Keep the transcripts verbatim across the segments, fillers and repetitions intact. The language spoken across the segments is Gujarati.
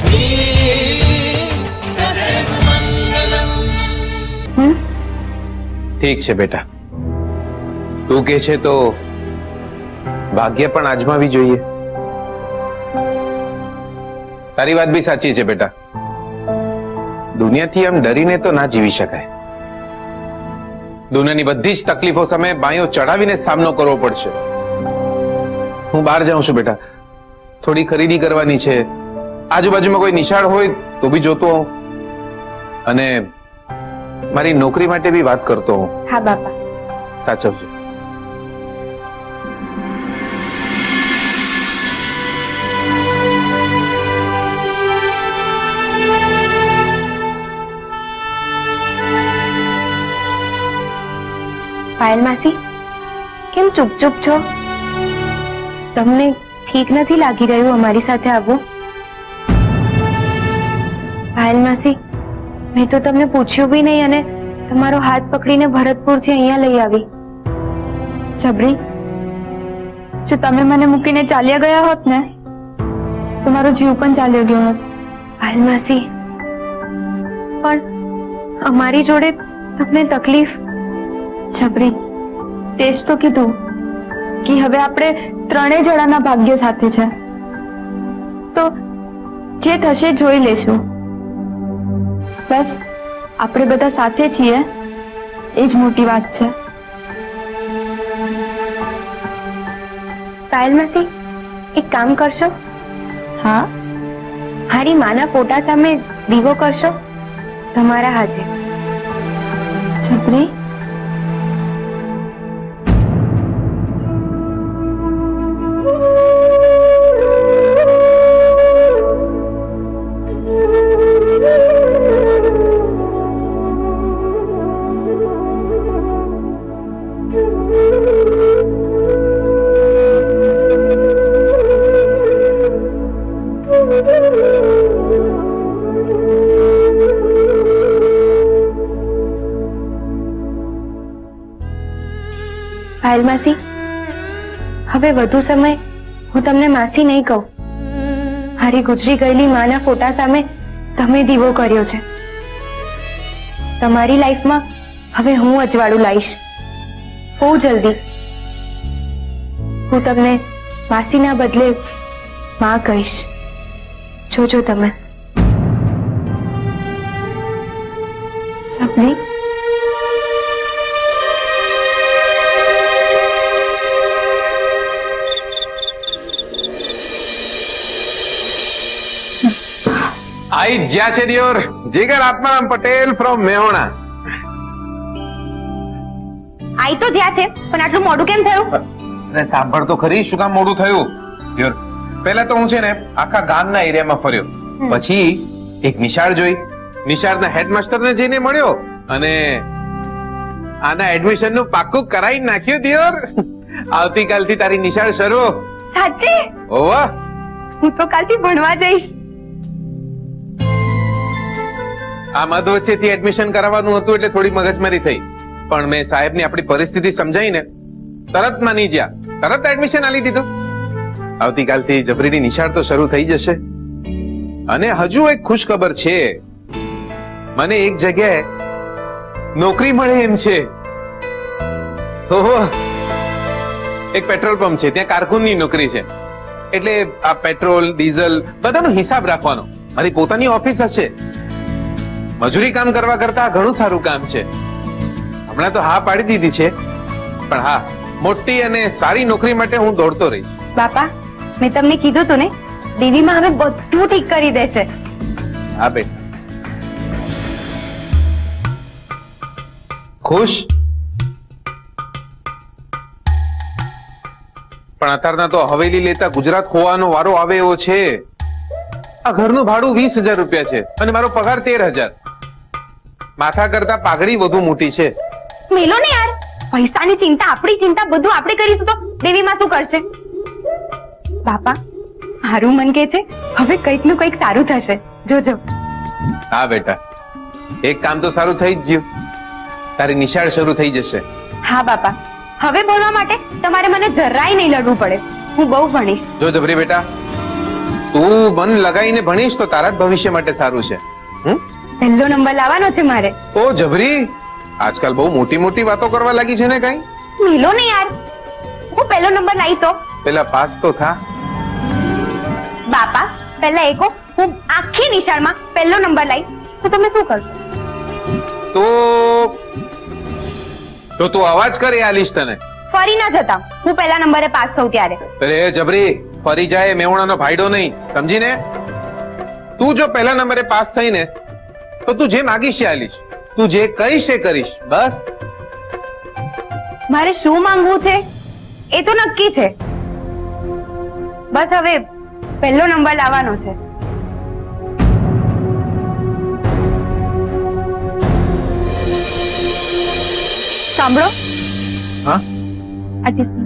ठीक है बेटा, तू के छे तो भाग्य पण आजमावी જોઈએ। તારી વાત બી સાચી છે બેટા, દુનિયાથી આમ ડરીને તો ના જીવી શકાય। દુનિયાની બધી જ તકલીફો સામે બાયો ચડાવીને સામનો કરવો પડશે। હું બહાર જાઉં છું બેટા, થોડી ખરીદી કરવાની છે, આજુબાજુમાં કોઈ નિશાળ હોય તો બી જોતો હું, અને મારી નોકરી માટે બી વાત કરતો હું। હા બાપા, સાચવજો। પાયલ માસી, કેમ ચૂપ ચૂપ છો? તમને ઠીક નથી લાગી રહ્યું અમારી સાથે આવવું? પાયલ માસી, મેં તો તમને પૂછ્યું બી નહીં અને તમારો હાથ પકડીને ભરતપુરથી અહીંયા લઈ આવી। જબરી, જો તમે મને મૂકીને ચાલ્યા ગયા હોત ને તો મારો જીવ પણ ચાલ્યો ગયો હોત। પાયલ માસી, પણ અમારી જોડે તમને તકલીફ। જબરી, તે જ તો કીધું કે હવે આપણે ત્રણેય જણાના ભાગ્ય સાથે છે, તો જે થશે જોઈ લેશું। બસ આપણે બધા સાથે છીએ એ જ મોટી વાત છે। પાયલ માસી, એક કામ કરશો? હા? મારી માના ફોટા સામે દીવો કરશો તમારા હાથે। જબરી, પાયલ માસી, હવે વધુ સમય હું તમને માસી નહીં કહું। મારી ગુજરી ગયેલી માના ફોટા સામે તમે દીવો કર્યો છે। તમારી લાઈફમાં હવે હું અજવાળું લાવીશ, બહુ જલ્દી। હું તમને માસીના બદલે માં કહીશ, જોજો તમે। જબરી, आई ज्या छे दियोर जिगर आत्माराम पटेल फ्रॉम मेहोणा। आई तो ज्या छे, पण आटલું મોડું કેમ થયું? અરે સાંભળ તો ખરી, શું કામ મોડું થયું? દિયોર, પહેલા તો હું છે ને આખા ગામના એરિયામાં ફર્યો, પછી એક નિશાળ જોઈ, નિશાળના હેડમાસ્ટરને જઈને મળ્યો અને આના એડમિશનનું પાક્કું કરાવી નાખ્યું દિયોર। આવતીકાલથી તારી નિશાળ શરૂ। સાચે? ઓવા, હું તો કાલથી ભણવા જઈશ। આ મધ વચ્ચેથી એડમિશન કરાવવાનું હતું એટલે થોડી મગજમારી થઈ, પણ મેં સાહેબની આપણી પરિસ્થિતિ સમજાઈને તરત માની ગયા, તરત એડમિશન આલી દીધું। આવતીકાલથી જબરીની નિશાળ તો શરૂ થઈ જશે। અને હજુ એક ખુશ ખબર છે, મને એક જગ્યાએ નોકરી મળે એમ છે। ઓહો, એક પેટ્રોલ પંપ છે, ત્યાં કારકુનની નોકરી છે, એટલે આ પેટ્રોલ ડીઝલ બધાનો હિસાબ રાખવાનો। મારી પોતાની ઓફિસ હશે, મજૂરી કામ કરવા કરતા ઘણું સારું કામ છે। હમણાં તો હા પાડી દીધી છે, પણ હા, મોટી અને સારી નોકરી માટે હું દોડતો રહીશ। બાપા, મેં તમને કીધું તું ને, દીદીમાં હવે બધું ઠીક કરી દેશે। હા બેટા, ખુશ? પણ અત્યારના તો હવેલી લેતા ગુજરાત ખોવાનો વારો આવે એવો છે। આ ઘરનું ભાડું વીસ હજાર રૂપિયા છે અને મારો પગાર તેર હજાર। માથા કરતા પાઘડી વધુ મોટી છે। મેલો ને યાર, પૈસાની ચિંતા, આપણી ચિંતા બધું આપણે કરીશું તો દેવીમાં શું કરશે? બાપા, મારું મન કહે છે હવે કંઈક નું કંઈક સારું થશે, જોજો। હા બેટા, એક કામ તો સારું થઈ જ ગયું, તારી નિશાળ શરૂ થઈ જશે। હા બાપા, હવે ભણવા માટે તમારે મને જરાય નહીં લડવું પડે, હું બહુ ભણીશ। જો જબરી બેટા, તું મન લગાવીને ભણીશ તો તારા જ ભવિષ્ય માટે સારું છે. હમ પહેલો નંબર લાવવાનો છે મારે. ઓ જબરી, આજકાલ બહુ મોટી મોટી વાતો કરવા લાગી છે ને કઈ? મિલો ને યાર, હું પહેલો નંબર લાવી તો પેલા પાસ તો થા. બાપા પહેલા એકો હું આખી નિશાળમાં પહેલો નંબર લાવી તો તમે શું કરશો? તો તો તું અવાજ કરી આલીશ તને. ફરી ના જતા હું પહેલા નંબરે પાસ થઉં ત્યારે. અરે જબરી, ફરી જાય મેવણાનો ફાયદો નહીં, સમજીને? તું જો પહેલા નંબરે પાસ થઈ ને તો તું જે માગીશ એ આલીશ, તું જે કહીશ એ કરીશ, બસ. મારે શું માંગવું છે એ તો નક્કી છે. બસ હવે પહેલો નંબર લાવવાનો છે. સાંભળો. હા આ ટીપી.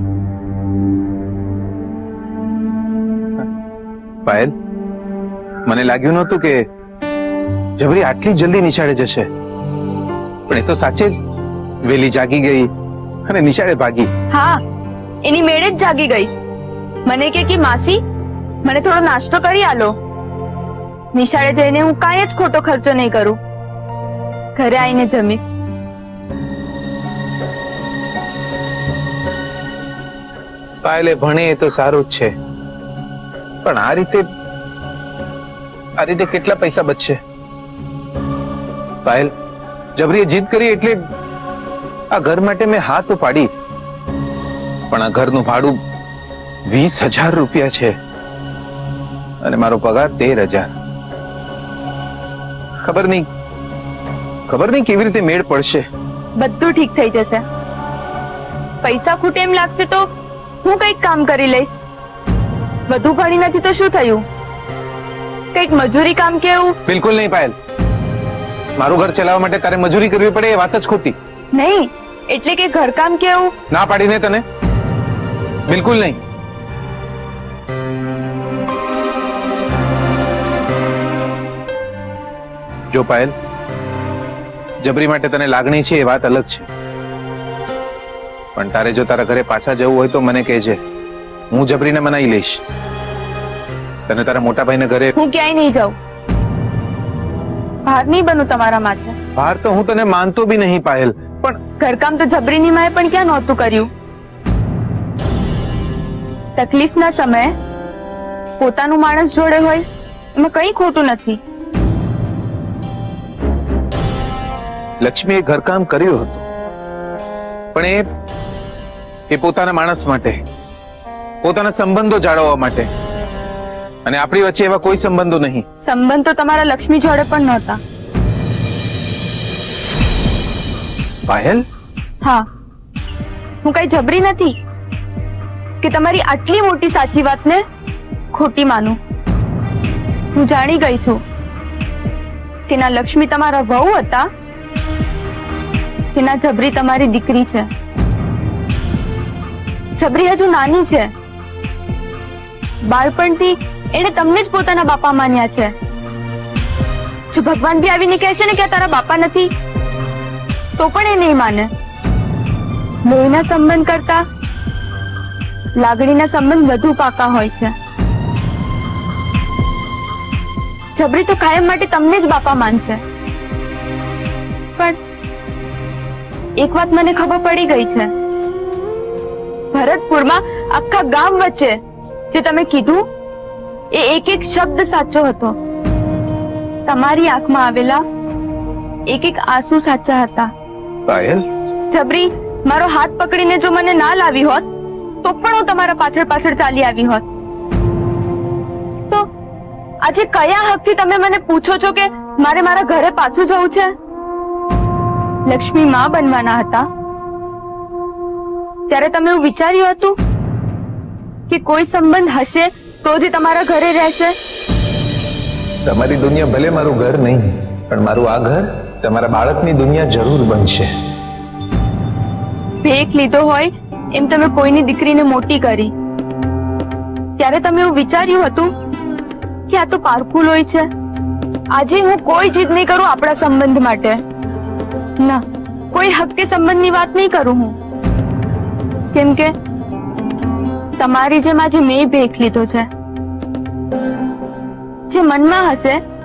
પાયલ, મને લાગ્યું નહોતું કે જબરી આટલી જલ્દી નિશાળે જશે, પણ એ તો સાચે જ વેલી જાગી ગઈ અને નિશાળે ભાગી. હા, એની મેળે જ જાગી ગઈ. મને કે કે માસી મને થોડો નાસ્તો કરી આલો. નિશાળે જઈને હું કાંઈ જ ખોટો ખર્ચો નહીં કરું, ઘરે આવીને જમીશ. પાયલે ભણે એ તો સારું જ છે, પણ આ રીતે આ રીતે કેટલા પૈસા બચશે? પાયલ, જબરીએ જીદ કરી એટલે આ ઘર માટે મેં હાથ પાડી, પણ આ ઘરનું ભાડું વીસ હજાર રૂપિયા છે અને મારો પગાર તેર હજાર. ખબર નહીં ખબર નહીં કેવી રીતે મેળ પડશે. બધું ઠીક થઈ જશે. પૈસા ખૂટે એમ લાગશે તો હું કઈક કામ કરી લઈશ. વધુ ભણી નથી તો શું થયું? કઈક મજૂરી કામ કે એવું? બિલકુલ નહીં પાયલ, મારું ઘર ચલાવવા માટે તારે મજૂરી કરવી પડે એ વાત જ ખોટી. નહીં એટલે કે ઘરકામ કે એવું? ના પાડીને તને, બિલકુલ નહીં. જો પાયલ, જબરી માટે તને લાગણી છે એ વાત અલગ છે, પણ તારે જો તારા ઘરે પાછા જવું હોય તો મને કહેજે, હું જબરીને મનાઈ લઈશ. તને તારા મોટા ભાઈને ઘરે. હું ક્યાંય નહીં જાઉં. ભાર નહીં બનું તમારા માટે. ભાર તો હું તને માનતો બી નહીં પાયલ, પણ ઘરકામ તો જબરીની માએ પણ ક્યાં નહોતું કર્યું. તકલીફના સમયે પોતાનું માણસ જોડે હોય એમાં કઈ ખોટું નથી. લક્ષ્મીએ ઘરકામ કર્યું હતું, પણ એ એ પોતાના માણસ માટે, પોતાના સંબંધો જાળવવા માટે, અને આપણી વચ્ચે એવા કોઈ સંબંધો નહીં. સંબંધ તો તમારા લક્ષ્મી જોડે પણ નહોતા. પાયલ, હા, હું કઈ જબરી નથી કે તમારી આટલી મોટી સાચી વાતને ખોટી માનું. હું જાણી ગઈ છું કે ના લક્ષ્મી તમારા વહુ હતા કે ના જબરી તમારી દીકરી છે. જબરી હજુ નાની છે. બાળપણથી એને તમને જ પોતાના બાપા માન્યા છે. જો ભગવાન બી આવીને કહેશે ને કે આ તારા બાપા નથી તો પણ એ નહીં માને. લોહીના સંબંધ કરતા લાગણીના સંબંધ વધુ પાકા હોય છે. જબરી તો કાયમ માટે તમને જ બાપા માનશે. પણ એક વાત મને ખબર પડી ગઈ છે. ભરતપુરમાં આખા ગામ વચ્ચે જે તમે કીધું એ એક એક શબ્દ સાચો હતો. તમારી આંખમાં આવેલા એક એક આંસુ સાચા હતા. પાયલ, જબરી મારો હાથ પકડીને જો મને ના લાવી હોત તો પણ હું તમારા પાછળ પાછળ ચાલી આવી હોત. તો આજે કયા હકથી તમે મને પૂછો છો કે મારે મારા ઘરે પાછું જવું છે? લક્ષ્મી માં બનવાના હતા ત્યારે તમે એવું વિચાર્યું હતું કે કોઈ સંબંધ હશે તો જ તમારા ઘરે રહેશે? તમારી દુનિયા ભલે મારું ઘર નહીં, પણ મારું આ ઘર તમારા બાળકની દુનિયા જરૂર બનશે. ભેખ લીધો હોય એમ તમે કોઈની દીકરીને મોટી કરી ત્યારે તમે એવું વિચાર્યું હતું કે આ તો પારખું લોહી છે. આજે હું કોઈ જીદ નહીં કરું આપણા સંબંધ માટે. ના, કોઈ હક્કે સંબંધની વાત નહીં કરું હું, કેમ કે તમારી જેમ આજે મેં ભેખ લીધો છે. જે મનમાં હશે